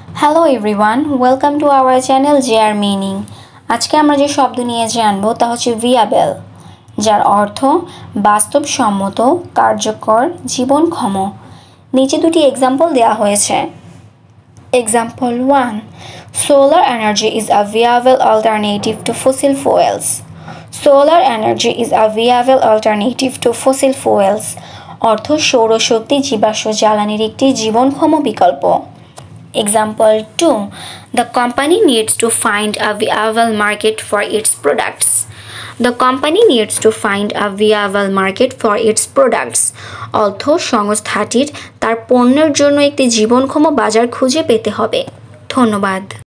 Hello everyone, welcome to our channel JR meaning. আজকে আমরা যে শব্দ নিয়ে জানবো তা হচ্ছে ভিয়াবেল, যার অর্থ বাস্তবসম্মত, কার্যকর, জীবনক্ষম। নিচে দুটি এক্সাম্পল দেওয়া হয়েছে। Example 1, solar energy is a viable alternative to fossil fuels. Solar energy is a viable alternative to fossil fuels অর্থ সৌরশক্তি জীবাশ্ম জ্বালানির একটি জীবনক্ষম বিকল্প। Example 2, the company needs to find a viable market for its products. The company needs to find a viable market for its products. অর্থ সংস্থাটির তার পণ্যের জন্য একটি জীবনক্ষম বাজার খুঁজে পেতে হবে। ধন্যবাদ।